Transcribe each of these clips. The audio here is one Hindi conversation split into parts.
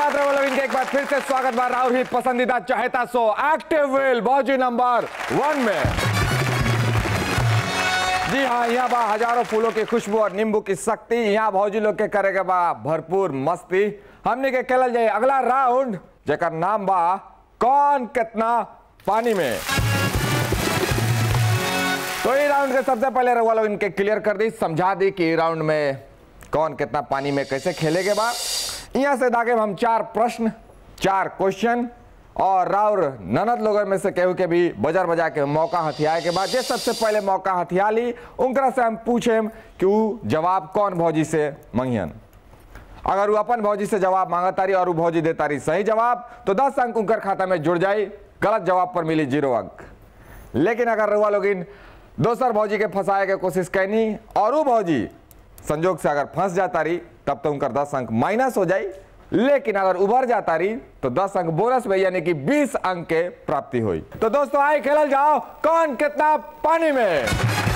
नमस्कार इनके एक बार फिर से स्वागत बा राहुल ही पसंदीदा चहेता शो एक्टिव व्हील भौजी नंबर 1 में। जी हाँ, यहाँ बा हजारों फूलों की खुशबू और नींबू की शक्ति। यहाँ भौजी लोग के करेगा बा भरपूर मस्ती। हमने के खेलल जाए अगला राउंड जेकर नाम बा कौन कितना पानी में। तो ये राउंड के सबसे पहले रउआ लोग इनके क्लियर कर दी, समझा दी कि राउंड में कौन कितना पानी में कैसे खेलेगे बा। यहाँ से दागे हम 4 प्रश्न 4 क्वेश्चन और राउर ननद लोगों में से केहू के भी बजर बजा के मौका हथियाए के बाद जे सबसे पहले मौका हथिया ली उनकरा से हम पूछे कि वो जवाब कौन भौजी से मंगियन। अगर वो अपन भौजी से जवाब मांगा तारी और वो भौजी दे तारी सही जवाब तो 10 अंक उनकर खाता में जुड़ जाई, गलत जवाब पर मिली 0 अंक। लेकिन अगर रुआ लोग इन दोसर भौजी के फंसाए के कोशिश कैनी और वो भौजी संजोग से अगर फंस जाता रही तब तो उनका 10 अंक माइनस हो जाए। लेकिन अगर उभर जाता रही तो 10 अंक बोनस में यानी कि 20 अंक के प्राप्ति हुई। तो दोस्तों आए खेल जाओ कौन कितना पानी में।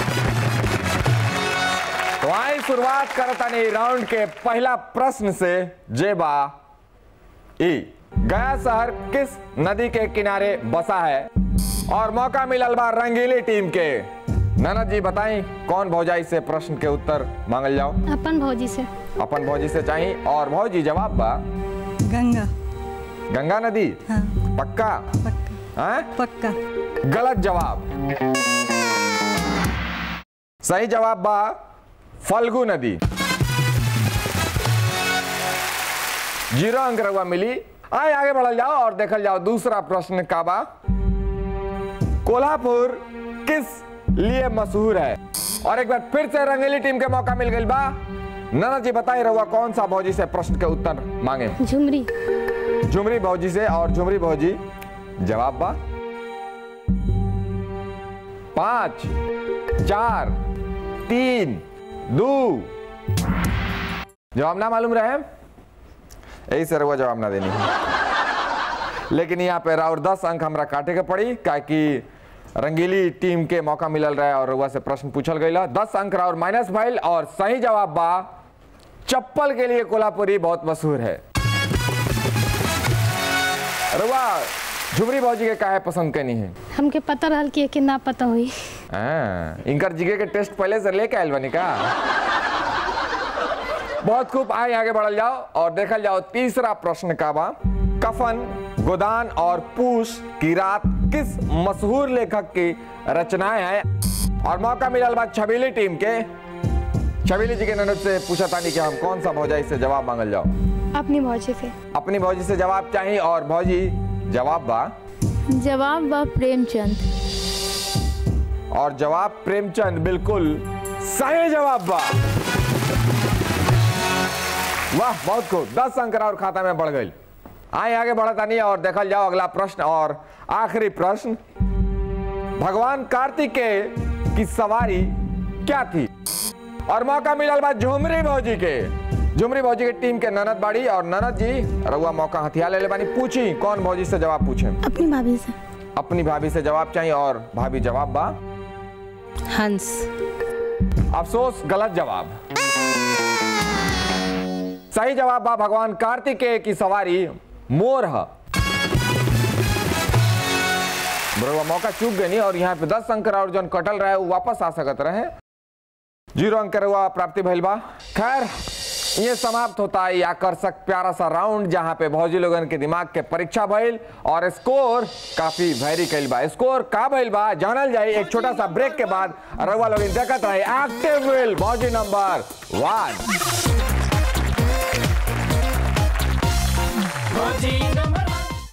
तो आई शुरुआत करता नहीं राउंड के पहला प्रश्न से जेबा ई गया शहर किस नदी के किनारे बसा है और मौका मिलल बा रंगीली टीम के। ननद जी बताएं कौन भौजाई से प्रश्न के उत्तर मांगल जाओ। अपन भौजी से। अपन भौजी से चाहिए और भौजी जवाब बा गंगा। गंगा नदी। हाँ। पक्का? पक्का। हाँ? पक्का। गलत जवाब। सही जवाब बा फल्गु नदी। 0 अंक रहुआ मिली। आए आगे बढ़ल जाओ और देखल जाओ दूसरा प्रश्न का बा कोल्हापुर किस लिए मशहूर है। और एक बार फिर से रंगीली टीम के मौका मिल गई बा। ननद जी बताई रहुआ कौन सा भौजी से प्रश्न के उत्तर मांगे। झुमरी। झुमरी भौजी से और झुमरी भौजी जवाब बा 5 4 3 2। जवाब ना मालूम रहे यही से रहुआ जवाब ना देनी है। लेकिन यहाँ पे और 10 अंक हमरा काटे के पड़ी क्योंकि रंगीली टीम के मौका मिलल रहा है और रउआ से प्रश्न पूछल गया। 10 अंक और माइनस भइल और सही जवाब बा चप्पल के लिए कोल्हापुरी बहुत मशहूर है। रउआ झुमरी भौजी के काहे पसंद करनी है। हमके पता रहल कि ना पता हुई। इनकर जिगे के टेस्ट पहले से लेके आयल बनी का। बहुत खूब। आए आगे बढ़ल जाओ और देखल जाओ तीसरा प्रश्न का बा कफन गोदान और पूस की रात किस मशहूर लेखक की रचनाएं हैं और मौका मिलल बा छबीली टीम के। छबीली जी के ननद से पूछा तानी कि हम कौन सा भौजाई से जवाब मांगल जाओ। अपनी भौजी से। अपनी भौजी से जवाब चाहिए और भौजी जवाब बा प्रेमचंद। और जवाब प्रेमचंद बिल्कुल सही जवाब बा। वाह बहुत खूब। 10 अंक और खाता में बढ़ गई। आए आगे बढ़ता नहीं और देखल जाओ अगला प्रश्न और आखिरी प्रश्न भगवान कार्तिकेय की सवारी क्या थी और मौका मिलल बा झुमरी भौजी के। झुमरी भौजी के टीम के ननद बाड़ी और ननद जी रउआ मौका हथिया ले बानी। पूछी कौन भौजी से जवाब पूछे। अपनी भाभी से। अपनी भाभी से जवाब चाहिए और भाभी जवाब बा हंस। अफसोस गलत जवाब। सही जवाब बा भगवान कार्तिकेय की सवारी मोर है। मौका चूक गई नहीं और यहाँ पे 10 अंक और जो कटल रहा है वो वापस आ सकत रहे। 0 अंक रहुआ प्राप्ति भइल बा। खैर ये समाप्त होता है आकर्षक प्यारा सा राउंड जहां पे भौजी लोगन के दिमाग के परीक्षा भइल और स्कोर काफी वेरी कइल बा। स्कोर का भइल बा जानल जाए एक छोटा सा ब्रेक के बाद। रहुआ लोग देखत रहे एक्टिव व्हील भौजी नंबर 1। भौजी नंबर